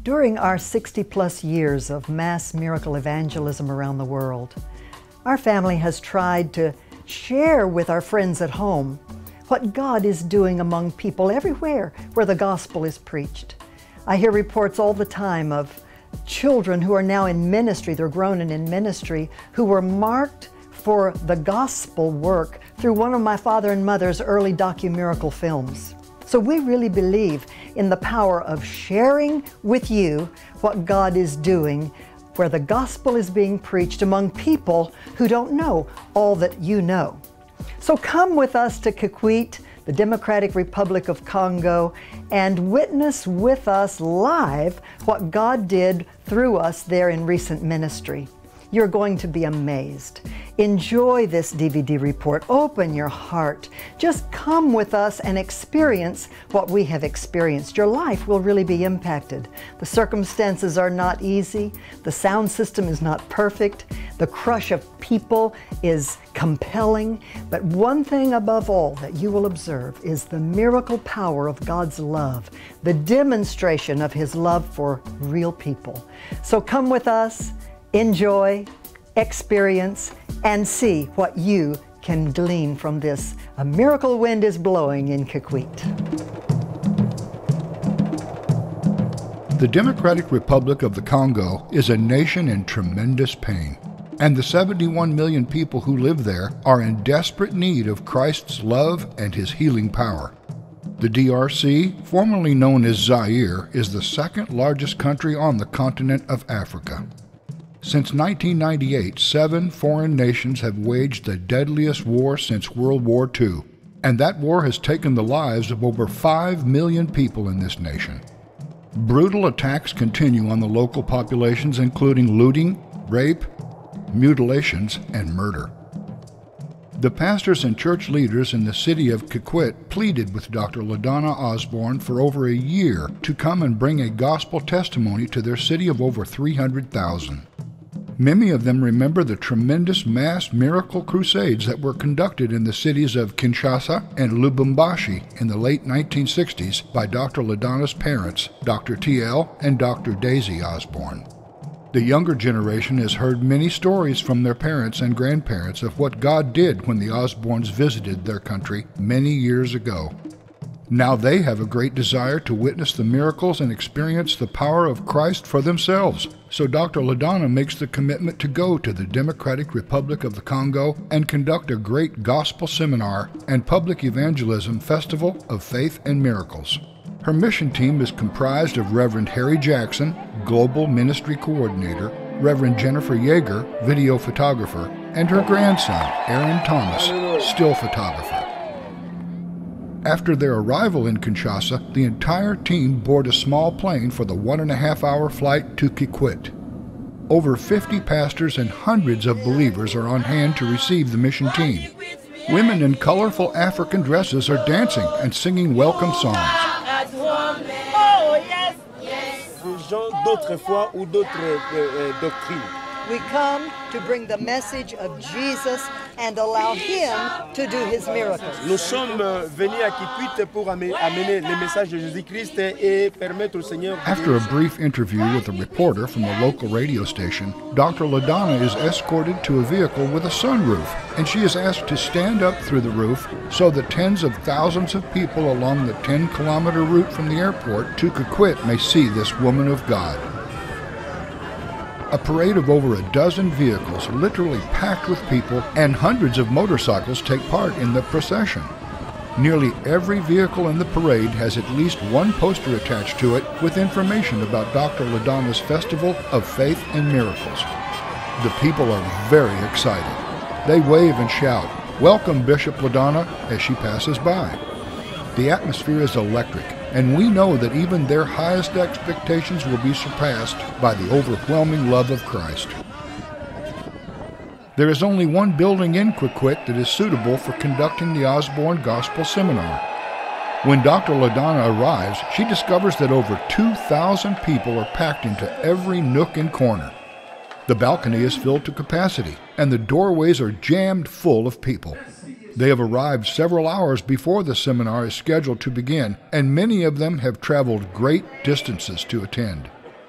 During our 60-plus years of mass miracle evangelism around the world, our family has tried to share with our friends at home what God is doing among people everywhere where the gospel is preached. I hear reports all the time of children who are now in ministry, they're grown and in ministry, who were marked for the gospel work through one of my father and mother's early docu-miracle films. So we really believe in the power of sharing with you what God is doing where the gospel is being preached among people who don't know all that you know. So come with us to Kikwit, the Democratic Republic of Congo, and witness with us live what God did through us there in recent ministry. You're going to be amazed. Enjoy this DVD report. Open your heart. Just come with us and experience what we have experienced. Your life will really be impacted. The circumstances are not easy. The sound system is not perfect. The crush of people is compelling. But one thing above all that you will observe is the miracle power of God's love, the demonstration of His love for real people. So come with us. Enjoy, experience, and see what you can glean from this. A miracle wind is blowing in Kikwit. The Democratic Republic of the Congo is a nation in tremendous pain, and the 71 million people who live there are in desperate need of Christ's love and His healing power. The DRC, formerly known as Zaire, is the second largest country on the continent of Africa. Since 1998, 7 foreign nations have waged the deadliest war since World War II, and that war has taken the lives of over 5 million people in this nation. Brutal attacks continue on the local populations, including looting, rape, mutilations, and murder. The pastors and church leaders in the city of Kikwit pleaded with Dr. LaDonna Osborn for over a year to come and bring a gospel testimony to their city of over 300,000. Many of them remember the tremendous mass miracle crusades that were conducted in the cities of Kinshasa and Lubumbashi in the late 1960s by Dr. LaDonna's parents, Dr. T.L. and Dr. Daisy Osborn. The younger generation has heard many stories from their parents and grandparents of what God did when the Osborns visited their country many years ago. Now they have a great desire to witness the miracles and experience the power of Christ for themselves. So Dr. LaDonna makes the commitment to go to the Democratic Republic of the Congo and conduct a great gospel seminar and public evangelism festival of faith and miracles. Her mission team is comprised of Reverend Harry Jackson, Global Ministry Coordinator, Reverend Jennifer Yeager, video photographer, and her grandson, Aaron Thomas, still photographer. After their arrival in Kinshasa, the entire team board a small plane for the 1.5-hour flight to Kikwit. Over 50 pastors and hundreds of believers are on hand to receive the mission team. Women in colorful African dresses are dancing and singing welcome songs. We come to bring the message of Jesus and allow Him to do His miracles. Nous sommes venus à Kikwit pour amener le message de Jésus-Christ et permettre au Seigneur. After a brief interview with a reporter from the local radio station, Dr. LaDonna is escorted to a vehicle with a sunroof, and she is asked to stand up through the roof so that tens of thousands of people along the 10-kilometer route from the airport to Kikwit may see this woman of God. A parade of over a dozen vehicles, literally packed with people, and hundreds of motorcycles take part in the procession. Nearly every vehicle in the parade has at least one poster attached to it with information about Dr. LaDonna's Festival of Faith and Miracles. The people are very excited. They wave and shout, "Welcome, Bishop LaDonna," as she passes by. The atmosphere is electric, and we know that even their highest expectations will be surpassed by the overwhelming love of Christ. There is only one building in Kikwit that is suitable for conducting the Osborn Gospel Seminar. When Dr. LaDonna arrives, she discovers that over 2,000 people are packed into every nook and corner. The balcony is filled to capacity, and the doorways are jammed full of people. They have arrived several hours before the seminar is scheduled to begin, and many of them have traveled great distances to attend.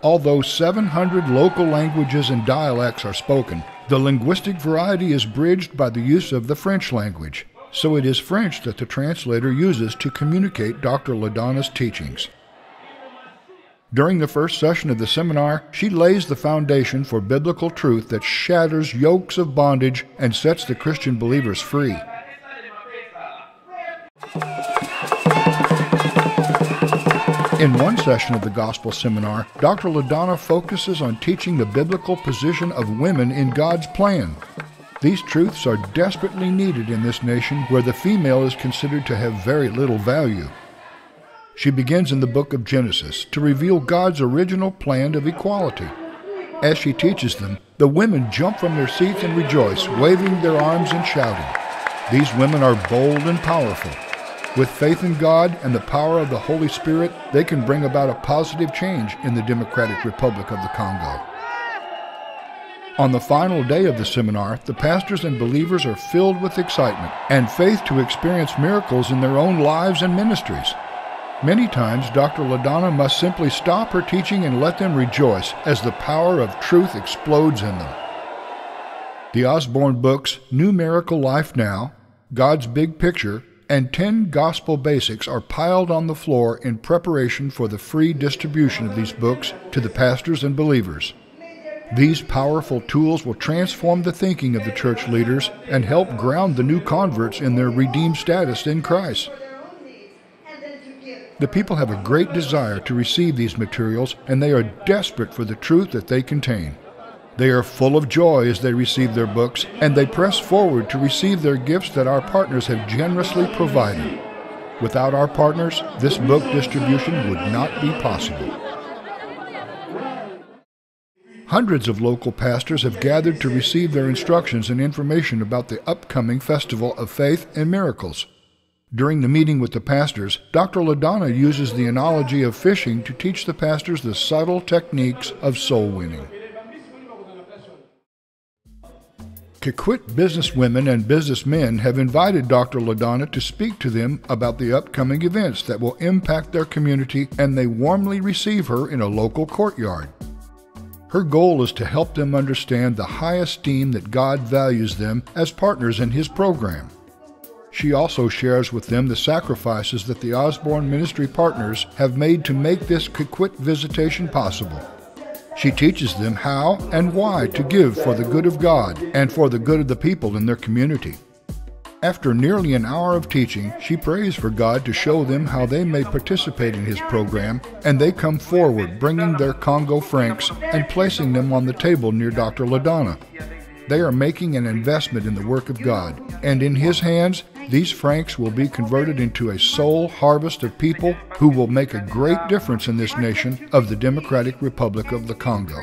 Although 700 local languages and dialects are spoken, the linguistic variety is bridged by the use of the French language, so it is French that the translator uses to communicate Dr. LaDonna's teachings. During the first session of the seminar, she lays the foundation for biblical truth that shatters yokes of bondage and sets the Christian believers free. In one session of the Gospel Seminar, Dr. LaDonna focuses on teaching the biblical position of women in God's plan. These truths are desperately needed in this nation where the female is considered to have very little value. She begins in the book of Genesis to reveal God's original plan of equality. As she teaches them, the women jump from their seats and rejoice, waving their arms and shouting. These women are bold and powerful. With faith in God and the power of the Holy Spirit, they can bring about a positive change in the Democratic Republic of the Congo. On the final day of the seminar, the pastors and believers are filled with excitement and faith to experience miracles in their own lives and ministries. Many times, Dr. LaDonna must simply stop her teaching and let them rejoice as the power of truth explodes in them. The Osborn books, New Miracle Life Now, God's Big Picture, and 10 Gospel Basics are piled on the floor in preparation for the free distribution of these books to the pastors and believers. These powerful tools will transform the thinking of the church leaders and help ground the new converts in their redeemed status in Christ. The people have a great desire to receive these materials, and they are desperate for the truth that they contain. They are full of joy as they receive their books, and they press forward to receive their gifts that our partners have generously provided. Without our partners, this book distribution would not be possible. Hundreds of local pastors have gathered to receive their instructions and information about the upcoming Festival of Faith and Miracles. During the meeting with the pastors, Dr. LaDonna uses the analogy of fishing to teach the pastors the subtle techniques of soul winning. Kikwit businesswomen and businessmen have invited Dr. LaDonna to speak to them about the upcoming events that will impact their community, and they warmly receive her in a local courtyard. Her goal is to help them understand the high esteem that God values them as partners in His program. She also shares with them the sacrifices that the Osborn ministry partners have made to make this Kikwit visitation possible. She teaches them how and why to give for the good of God and for the good of the people in their community. After nearly an hour of teaching, she prays for God to show them how they may participate in His program, and they come forward bringing their Congo francs and placing them on the table near Dr. LaDonna. They are making an investment in the work of God, and in His hands, these francs will be converted into a soul harvest of people who will make a great difference in this nation of the Democratic Republic of the Congo.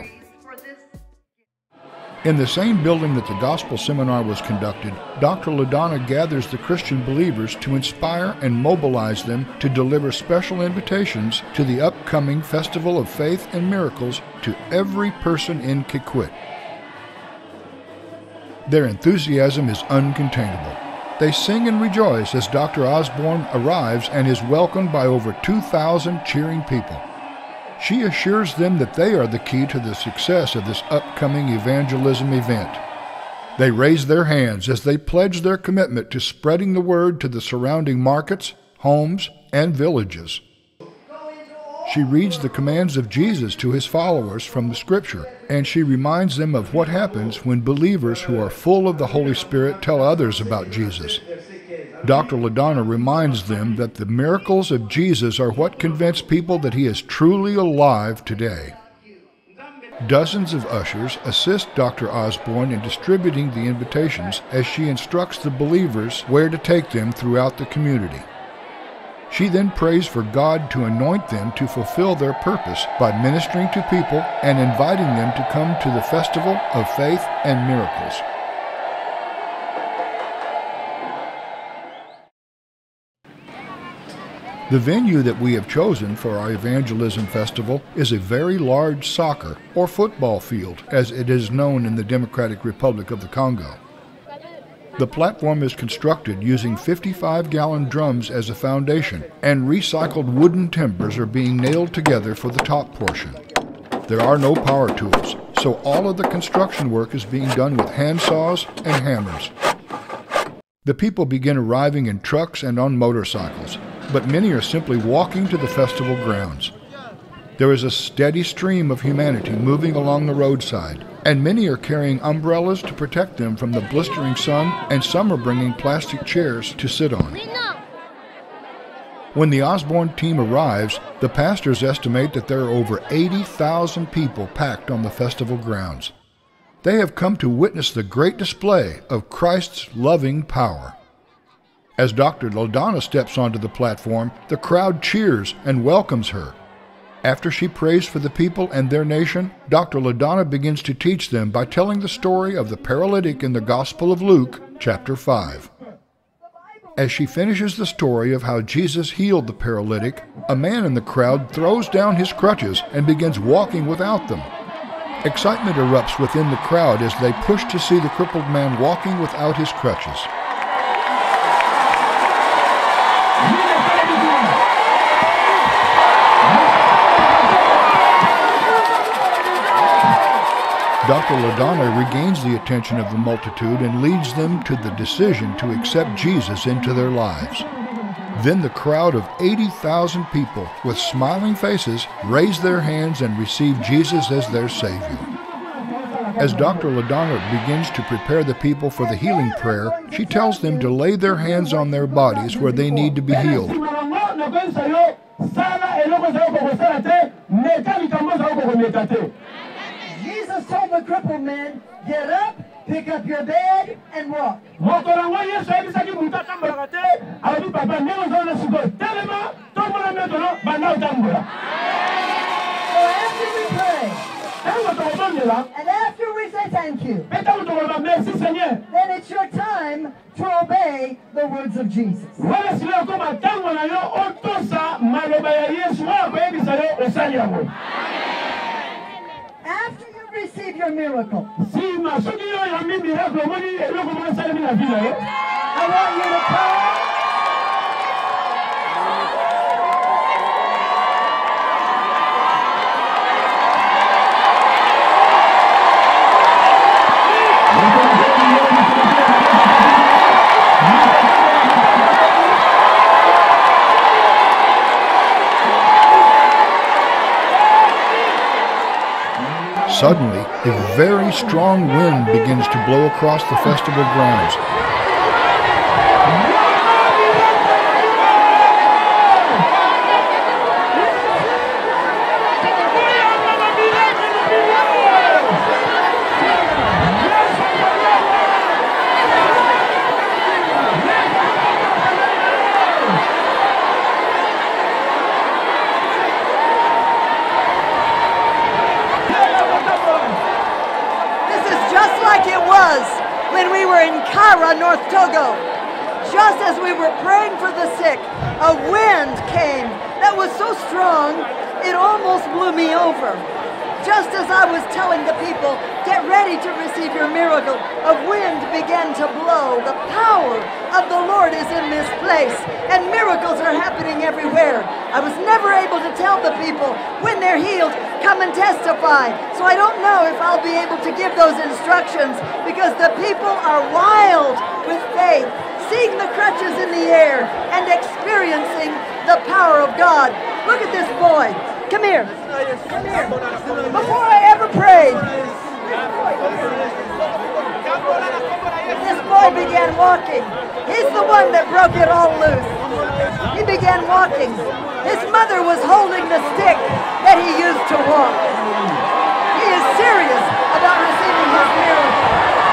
In the same building that the Gospel Seminar was conducted, Dr. LaDonna gathers the Christian believers to inspire and mobilize them to deliver special invitations to the upcoming Festival of Faith and Miracles to every person in Kikwit. Their enthusiasm is uncontainable. They sing and rejoice as Dr. Osborn arrives and is welcomed by over 2,000 cheering people. She assures them that they are the key to the success of this upcoming evangelism event. They raise their hands as they pledge their commitment to spreading the word to the surrounding markets, homes, and villages. She reads the commands of Jesus to His followers from the Scripture, and she reminds them of what happens when believers who are full of the Holy Spirit tell others about Jesus. Dr. LaDonna reminds them that the miracles of Jesus are what convince people that He is truly alive today. Dozens of ushers assist Dr. Osborn in distributing the invitations as she instructs the believers where to take them throughout the community. She then prays for God to anoint them to fulfill their purpose by ministering to people and inviting them to come to the Festival of Faith and Miracles. The venue that we have chosen for our evangelism festival is a very large soccer or football field, as it is known in the Democratic Republic of the Congo. The platform is constructed using 55-gallon drums as a foundation, and recycled wooden timbers are being nailed together for the top portion. There are no power tools, so all of the construction work is being done with hand saws and hammers. The people begin arriving in trucks and on motorcycles, but many are simply walking to the festival grounds. There is a steady stream of humanity moving along the roadside, and many are carrying umbrellas to protect them from the blistering sun, and some are bringing plastic chairs to sit on. When the Osborn team arrives, the pastors estimate that there are over 80,000 people packed on the festival grounds. They have come to witness the great display of Christ's loving power. As Dr. LaDonna steps onto the platform, the crowd cheers and welcomes her. After she prays for the people and their nation, Dr. LaDonna begins to teach them by telling the story of the paralytic in the Gospel of Luke, chapter 5. As she finishes the story of how Jesus healed the paralytic, a man in the crowd throws down his crutches and begins walking without them. Excitement erupts within the crowd as they push to see the crippled man walking without his crutches. Dr. LaDonna regains the attention of the multitude and leads them to the decision to accept Jesus into their lives. Then the crowd of 80,000 people with smiling faces raise their hands and receive Jesus as their Savior. As Dr. LaDonna begins to prepare the people for the healing prayer, she tells them to lay their hands on their bodies where they need to be healed. Jesus told the crippled man, "Get up, pick up your bed, and walk." So after we pray, and after we say thank you, then it's your time to obey the words of Jesus. After you receive your miracle, I want you to come. Suddenly, a very strong wind begins to blow across the festival grounds. When we were in Kara, North Togo, just as we were praying for the sick, a wind came that was so strong it almost blew me over. Just as I was telling the people, get ready to receive your miracle, a wind began to blow. The power of the Lord is in this place, and miracles are happening everywhere. I was never able to tell the people, when they're healed, come and testify. So I don't know if I'll be able to give those instructions, because the people are wild with faith, seeing the crutches in the air and experiencing the power of God. Look at this boy. Come here. Come here. Before I ever prayed, this boy began walking. He's the one that broke it all loose. He began walking. His mother was holding the stick that he used to walk. He is serious about receiving his miracle.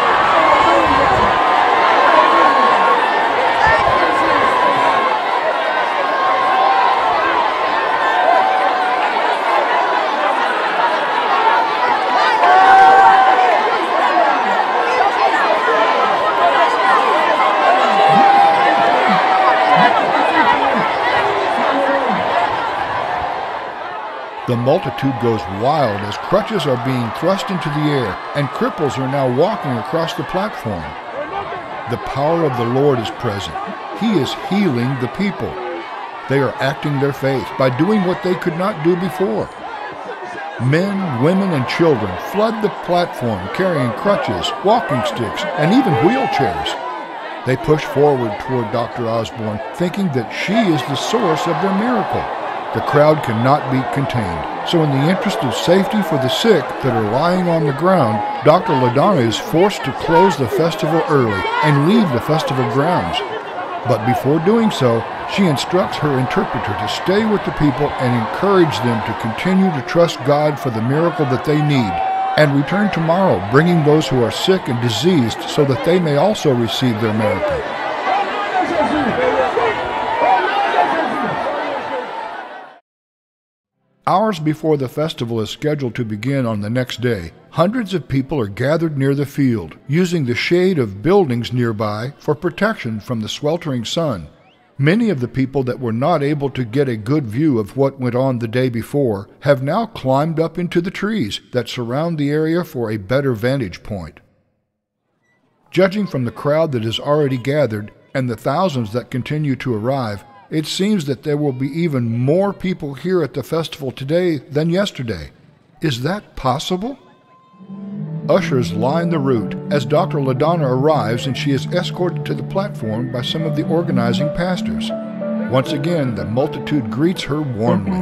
The multitude goes wild as crutches are being thrust into the air, and cripples are now walking across the platform. The power of the Lord is present. He is healing the people. They are acting their faith by doing what they could not do before. Men, women, and children flood the platform carrying crutches, walking sticks, and even wheelchairs. They push forward toward Dr. Osborn, thinking that she is the source of their miracle. The crowd cannot be contained, so in the interest of safety for the sick that are lying on the ground, Dr. LaDonna is forced to close the festival early and leave the festival grounds. But before doing so, she instructs her interpreter to stay with the people and encourage them to continue to trust God for the miracle that they need, and return tomorrow bringing those who are sick and diseased so that they may also receive their miracle. Hours before the festival is scheduled to begin on the next day, hundreds of people are gathered near the field, using the shade of buildings nearby for protection from the sweltering sun. Many of the people that were not able to get a good view of what went on the day before have now climbed up into the trees that surround the area for a better vantage point. Judging from the crowd that is already gathered and the thousands that continue to arrive, it seems that there will be even more people here at the festival today than yesterday. Is that possible? Ushers line the route as Dr. LaDonna arrives, and she is escorted to the platform by some of the organizing pastors. Once again, the multitude greets her warmly.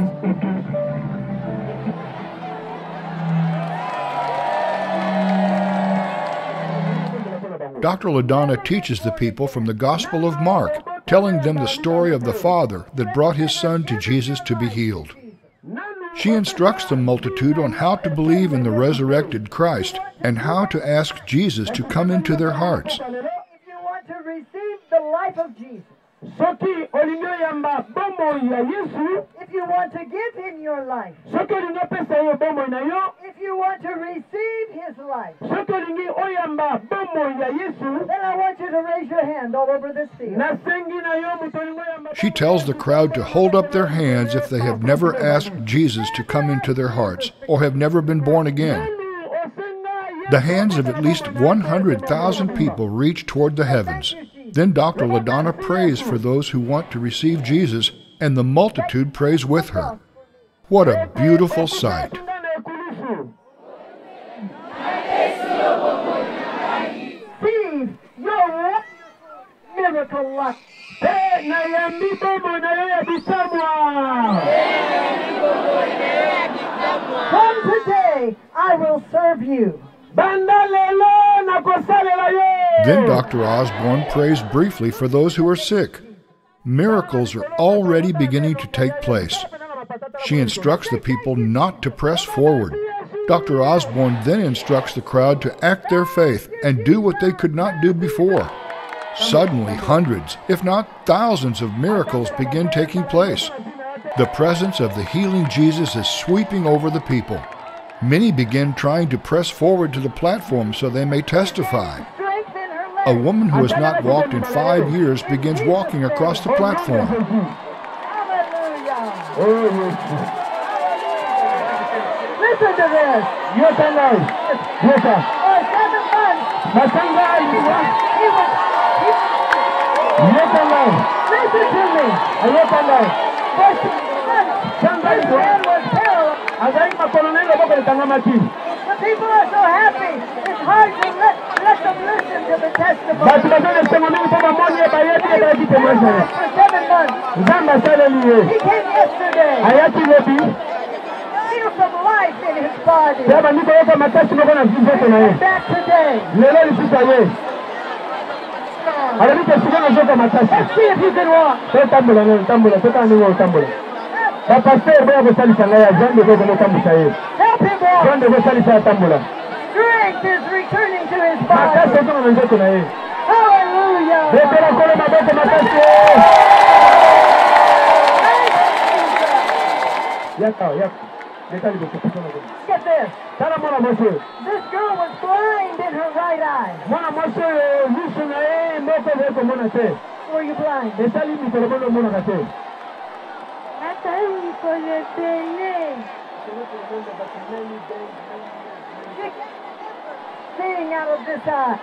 Dr. LaDonna teaches the people from the Gospel of Mark, telling them the story of the Father that brought his Son to Jesus to be healed. She instructs the multitude on how to believe in the resurrected Christ and how to ask Jesus to come into their hearts. If you want to receive the life of Jesus, if you want to give him your life, if you want to receive his life, then I want you to raise your hand all over this field. She tells the crowd to hold up their hands if they have never asked Jesus to come into their hearts or have never been born again. The hands of at least 100,000 people reach toward the heavens. Then Dr. LaDonna prays for those who want to receive Jesus, and the multitude prays with her. What a beautiful sight! Receive your miracle life. From today, I will serve you. Then Dr. Osborn prays briefly for those who are sick. Miracles are already beginning to take place. She instructs the people not to press forward. Dr. Osborn then instructs the crowd to act their faith and do what they could not do before. Suddenly, hundreds, if not thousands of miracles begin taking place. The presence of the healing Jesus is sweeping over the people. Many begin trying to press forward to the platform so they may testify. A woman who has not walked in 5 years begins walking across the platform. Listen to this. For 7 months. Listen to me. For 7 months, this man was paralyzed. The people are so happy, it's hard to let them listen to the testimony. For 7 months. He came yesterday. Feel some life in his body. He's back today. Let's see if you can walk. Help him walk. Strength is returning to his body. Hallelujah. Get this. This girl was blind in her right eye. Were you blind? Seeing out of this eye.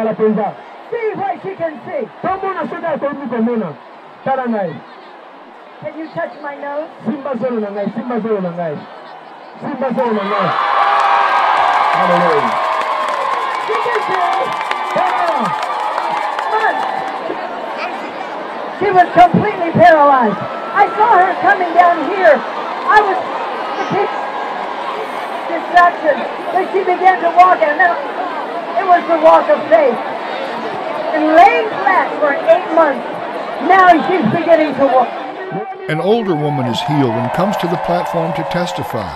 See what she can see. Can you touch my nose? Simba zolo na ngai, simba zolo na ngai. Simba zolo na ngai. Hallelujah. She can see. She was completely paralyzed. I saw her coming down here. I was distraction, but she began to walk, and then it was the walk of faith. And laying flat for 8 months, now she's beginning to walk. An older woman is healed and comes to the platform to testify.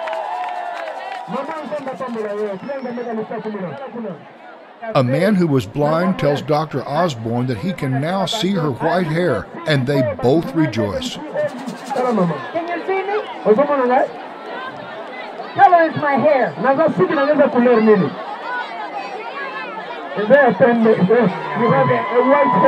A man who was blind tells Dr. Osborn that he can now see her white hair, and they both rejoice. Can you see me? Color is my hair. You have a white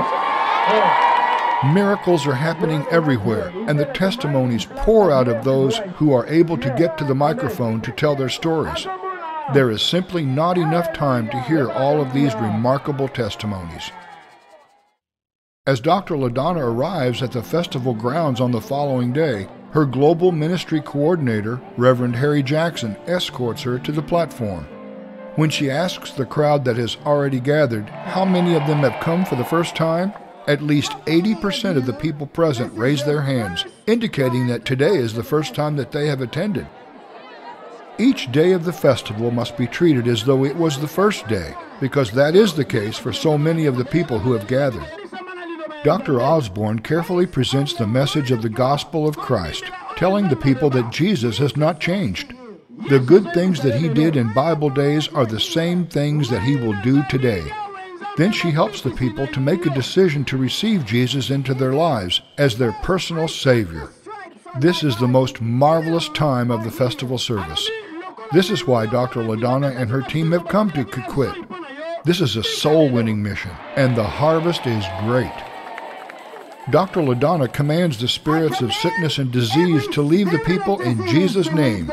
hair. Miracles are happening everywhere, and the testimonies pour out of those who are able to get to the microphone to tell their stories. There is simply not enough time to hear all of these remarkable testimonies. As Dr. LaDonna arrives at the festival grounds on the following day, her global ministry coordinator, Reverend Harry Jackson, escorts her to the platform. When she asks the crowd that has already gathered how many of them have come for the first time, at least 80% of the people present raise their hands, indicating that today is the first time that they have attended. Each day of the festival must be treated as though it was the first day, because that is the case for so many of the people who have gathered. Dr. Osborn carefully presents the message of the gospel of Christ, telling the people that Jesus has not changed. The good things that he did in Bible days are the same things that he will do today. Then she helps the people to make a decision to receive Jesus into their lives as their personal Savior. This is the most marvelous time of the festival service. This is why Dr. LaDonna and her team have come to Kikwit. This is a soul-winning mission, and the harvest is great. Dr. LaDonna commands the spirits of sickness and disease to leave the people in Jesus' name. In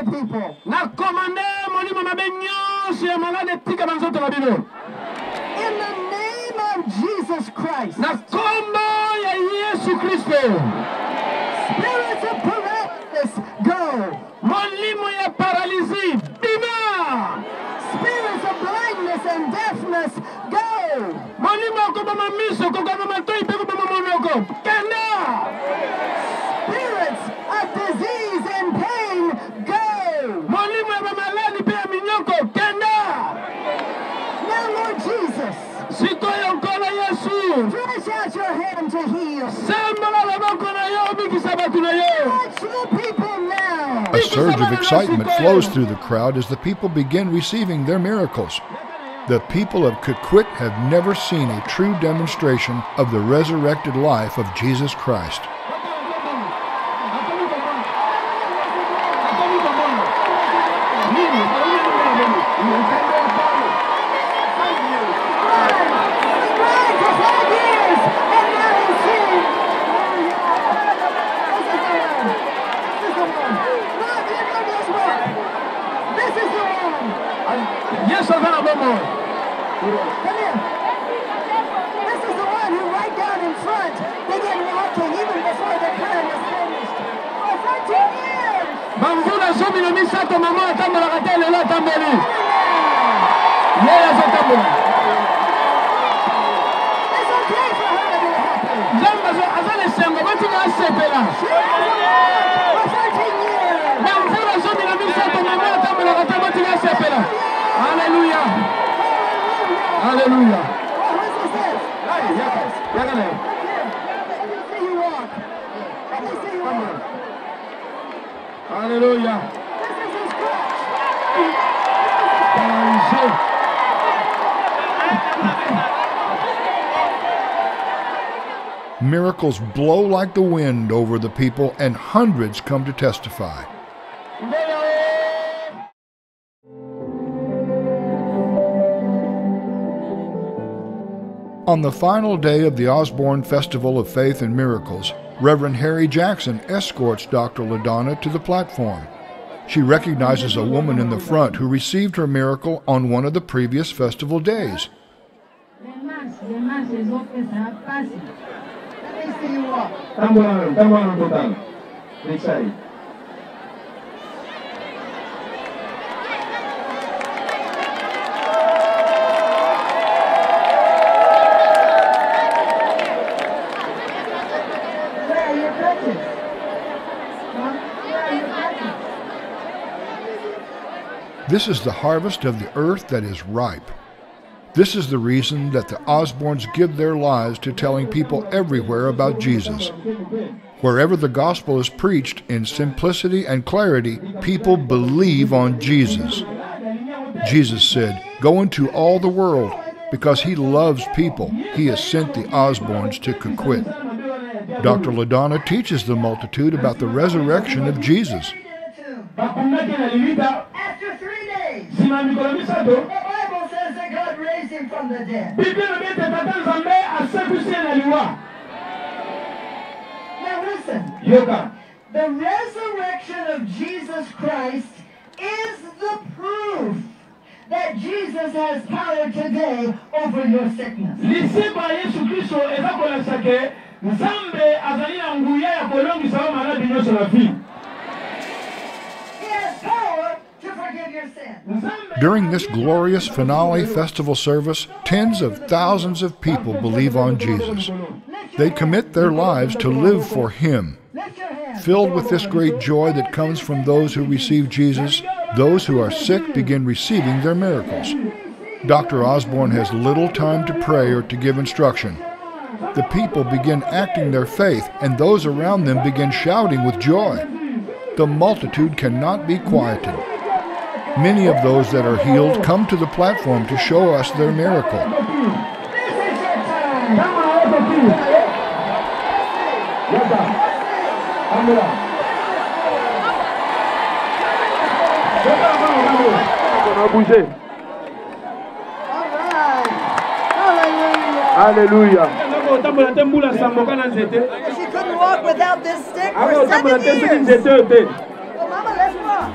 the name of Jesus Christ. Spirits of paralysis, go. Spirits of blindness and deafness, go. Spirits of disease and pain, go. Now, Lord Jesus, stretch out your hand to heal. Touch the people now. A surge of excitement flows through the crowd as the people begin receiving their miracles. The people of Kikwit have never seen a true demonstration of the resurrected life of Jesus Christ. Come here. This is the one who right down in front began walking even before the prayer was finished. For 13 years. It's okay for her to be happy. She was alive for 13 years. Hallelujah. Hallelujah. What is this? Let me see you walk. Let me see you walk. Hallelujah. This is his crutch. Miracles blow like the wind over the people, and hundreds come to testify. On the final day of the Osborn Festival of Faith and Miracles, Reverend Harry Jackson escorts Dr. LaDonna to the platform. She recognizes a woman in the front who received her miracle on one of the previous festival days. Let me see you walk. Tambula total. This side. Where are your crutches? Huh? Where are your crutches? This is the harvest of the earth that is ripe. This is the reason that the Osborns give their lives to telling people everywhere about Jesus. Wherever the gospel is preached in simplicity and clarity, people believe on Jesus. Jesus said, "Go into all the world." Because he loves people, he has sent the Osborns to Kikwit. Dr. LaDonna teaches the multitude about the resurrection of Jesus. After 3 days, the Bible says that God raised him from the dead. Now listen, the resurrection of Jesus Christ is the proof that Jesus has power today over your sickness. He has power to forgive your sins. During this glorious finale festival service, tens of thousands of people believe on Jesus. They commit their lives to live for him. Filled with this great joy that comes from those who receive Jesus, those who are sick begin receiving their miracles. Dr. Osborn has little time to pray or to give instruction. The people begin acting their faith, and those around them begin shouting with joy. The multitude cannot be quieted. Many of those that are healed come to the platform to show us their miracle. Hallelujah. She couldn't walk without this stick for 7 years. Well, Mama, let's walk.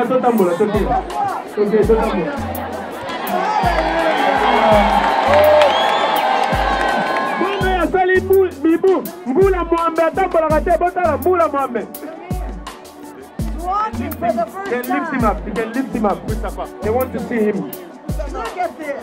Walking for the first He can lift him time. up. He can lift him up. They want to see him. Look at this.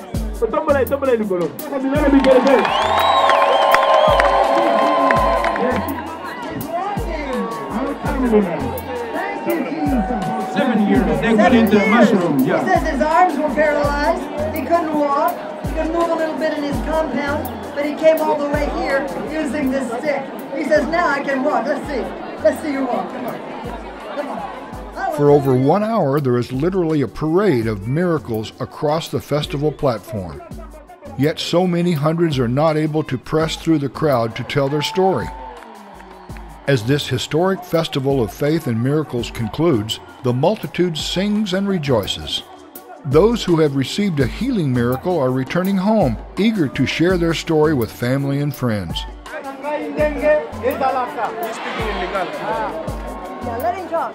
Thank you, Jesus. 7 years. They got into the mushroom. He says his arms were paralyzed. He couldn't walk. He could move a little bit in his compound, but he came all the way here using this stick. He says, now I can walk. Let's see. Let's see you walk. Come on. Come on. For over 1 hour, there is literally a parade of miracles across the festival platform. Yet so many hundreds are not able to press through the crowd to tell their story. As this historic festival of faith and miracles concludes, the multitude sings and rejoices. Those who have received a healing miracle are returning home, eager to share their story with family and friends. Yeah, let him talk.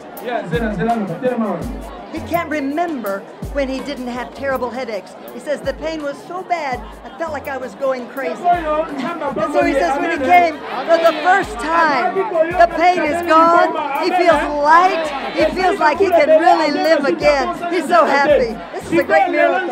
He can't remember when he didn't have terrible headaches. He says the pain was so bad, I felt like I was going crazy. And so he says when he came for the first time, the pain is gone. He feels light. He feels like he can really live again. He's so happy. This is a great miracle.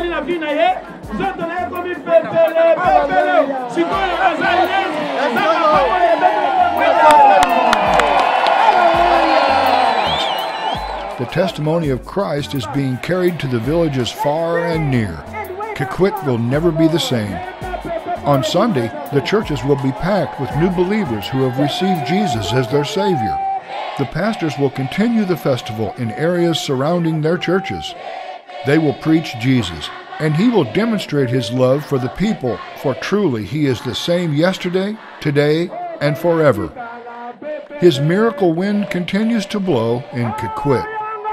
The testimony of Christ is being carried to the villages far and near. Kikwit will never be the same. On Sunday, the churches will be packed with new believers who have received Jesus as their Savior. The pastors will continue the festival in areas surrounding their churches. They will preach Jesus, and He will demonstrate His love for the people, for truly He is the same yesterday, today, and forever. His miracle wind continues to blow in Kikwit.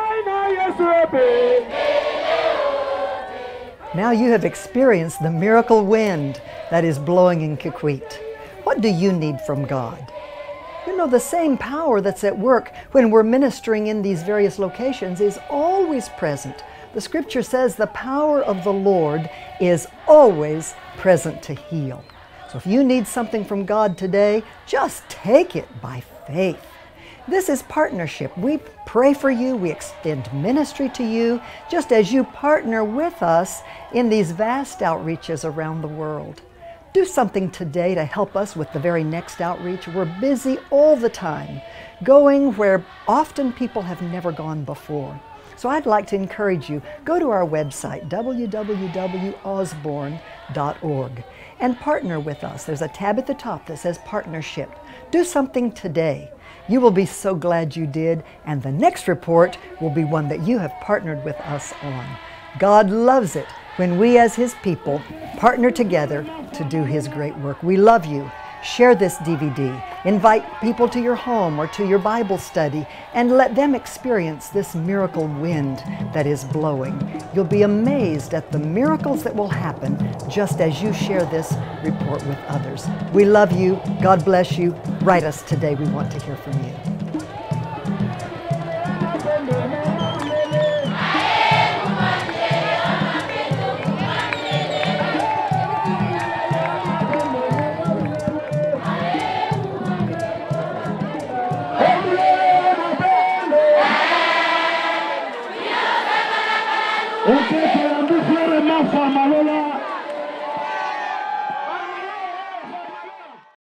Now you have experienced the miracle wind that is blowing in Kikwit. What do you need from God? You know, the same power that's at work when we're ministering in these various locations is always present. The scripture says the power of the Lord is always present to heal. So if you need something from God today, just take it by faith. This is partnership. We pray for you, we extend ministry to you, just as you partner with us in these vast outreaches around the world. Do something today to help us with the very next outreach. We're busy all the time, going where often people have never gone before. So I'd like to encourage you, go to our website, www.osborn.org, and partner with us. There's a tab at the top that says Partnership. Do something today. You will be so glad you did, and the next report will be one that you have partnered with us on. God loves it when we as His people partner together to do His great work. We love you. Share this DVD. Invite people to your home or to your Bible study and let them experience this miracle wind that is blowing. You'll be amazed at the miracles that will happen just as you share this report with others. We love you. God bless you. Write us today. We want to hear from you. Okay,